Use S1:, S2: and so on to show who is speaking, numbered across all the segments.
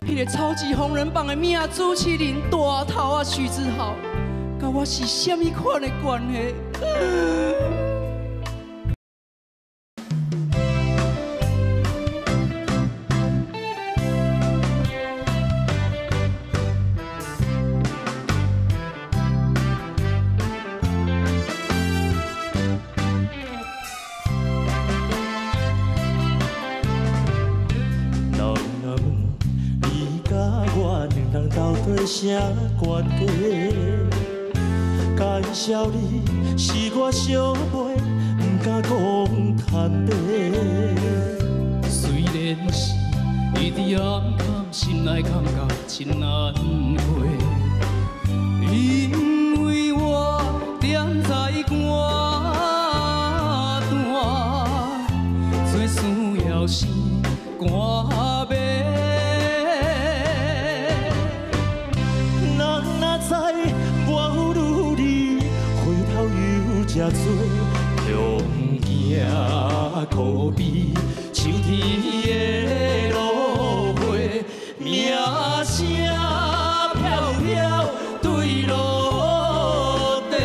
S1: 迄个超级红人榜的名主持人大头啊徐志豪，甲我是什么款的关系？
S2: 啥关系？介绍你是我小妹，不敢讲坦白。
S1: 虽然是一直暗暗心内感觉真难过，因为我踮在歌单，最需要是歌迷。 才做强行可比，秋天的落花，名声飘飘坠落地。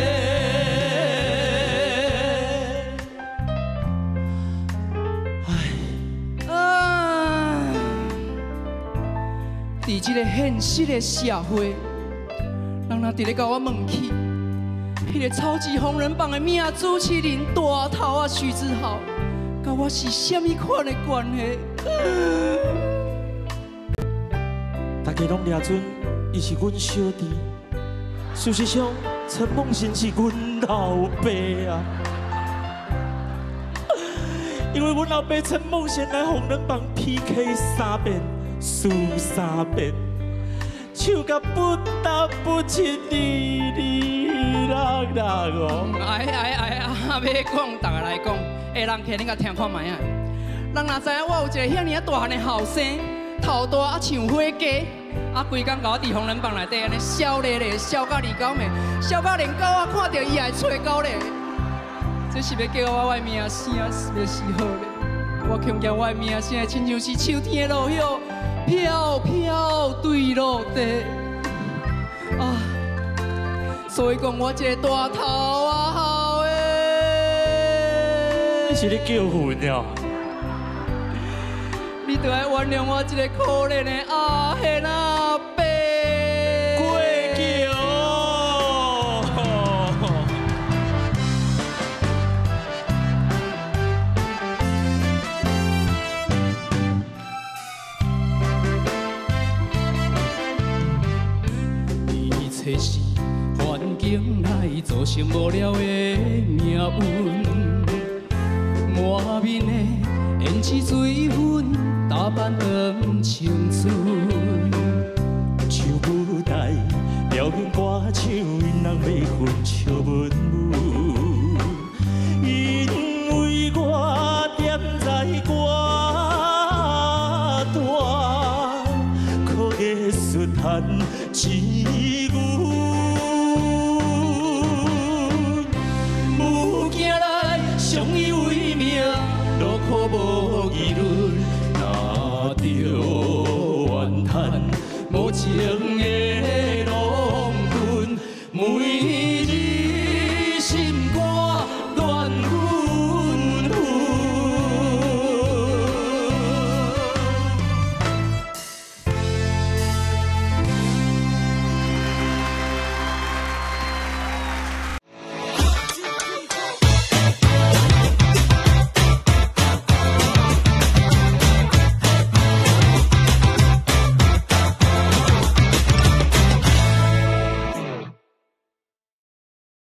S1: 在这个现实的社会，人若直咧甲我问起。 迄个超级红人榜的名主持人大头啊徐志豪，甲我是什么款的关系？
S2: 大家拢抓准，伊是阮小弟。事实上，陈梦辰是阮老爸啊。因为阮老爸陈梦辰来红人榜 PK 3遍，输3遍。 唱甲不得不亲你人哦！
S1: 要讲，大家来讲，下人客恁甲听看卖啊！人若知影我有一个遐尔大汉的后生，头大啊像火鸡，啊规工甲我伫红人榜内底安尼笑咧咧，笑到二狗妹，笑到连狗仔看到伊也会找狗咧。这是要叫我的名声，是要死好咧！我看见我的名声，亲像是秋天的落叶。 飘飘坠落地啊！所以讲我这个大头啊好诶，
S2: 你是咧叫魂呀？
S1: 你就要原谅我这个可怜的阿兄阿伯。
S2: 过桥。
S1: 这是环境来造成无聊的命运，满面的胭脂水粉打扮长青春。
S2: 唱舞台表演歌唱，因人要分笑文文，因为我踮在歌单，靠艺术赚钱。 相依为命，落苦无议论，若着怨叹，无情